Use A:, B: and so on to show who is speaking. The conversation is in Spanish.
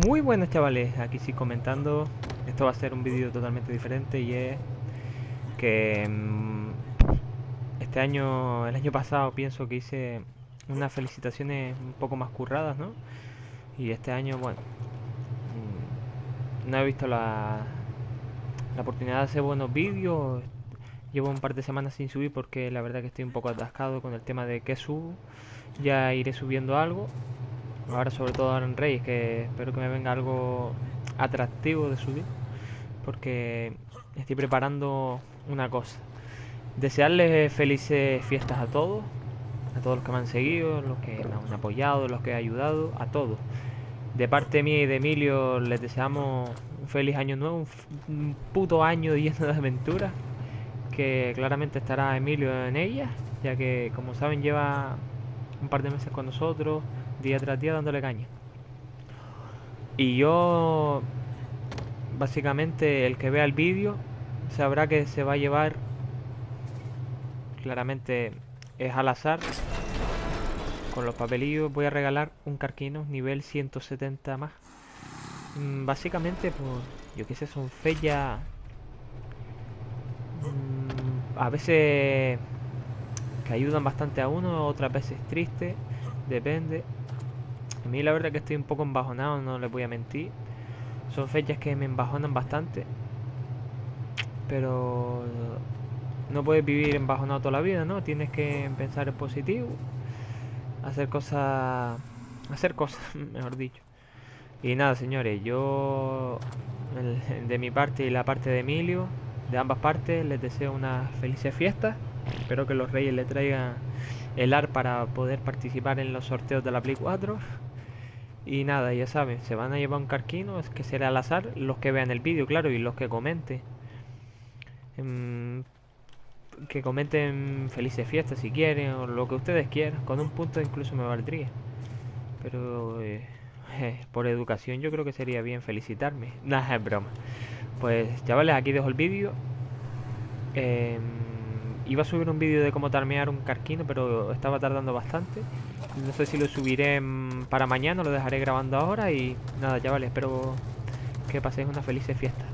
A: Muy buenas chavales, aquí sí comentando. Esto va a ser un vídeo totalmente diferente y es que este año, el año pasado pienso que hice unas felicitaciones un poco más curradas, ¿no? Y este año, bueno, no he visto la oportunidad de hacer buenos vídeos. Llevo un par de semanas sin subir porque la verdad que estoy un poco atascado con el tema de qué subo. Ya iré subiendo algo. Ahora sobre todo ahora en Reyes, que espero que me venga algo atractivo de subir. Porque estoy preparando una cosa. Desearles felices fiestas a todos los que me han seguido, los que me han apoyado, los que he ayudado, a todos. De parte mía y de Emilio les deseamos un feliz año nuevo, un puto año lleno de aventuras, que claramente estará Emilio en ella, ya que como saben lleva un par de meses con nosotros, día tras día dándole caña. Y yo, básicamente, el que vea el vídeo sabrá que se va a llevar, claramente es al azar, con los papelillos voy a regalar un Carquino nivel 170 más. Básicamente, pues, yo qué sé, son fechas a veces que ayudan bastante a uno, otras veces tristes, depende. A mí la verdad que estoy un poco embajonado, no les voy a mentir. Son fechas que me embajonan bastante, pero no puedes vivir embajonado toda la vida, ¿no? Tienes que pensar en positivo, hacer cosas, mejor dicho. Y nada, señores, yo de mi parte y la parte de Emilio, de ambas partes, les deseo unas felices fiestas. Espero que los Reyes le traigan el AR para poder participar en los sorteos de la Play 4. Y nada, ya saben, se van a llevar un carquino, es que será al azar, los que vean el vídeo, claro, y los que comenten. Que comenten felices fiestas si quieren, o lo que ustedes quieran. Con un punto incluso me valdría. Pero por educación yo creo que sería bien felicitarme. Nada, es broma. Pues chavales, aquí dejo el vídeo. Eh, Iba a subir un vídeo de cómo tarmear un carquino, pero estaba tardando bastante. No sé si lo subiré para mañana, lo dejaré grabando ahora. Y nada, chavales, espero que paséis unas felices fiestas.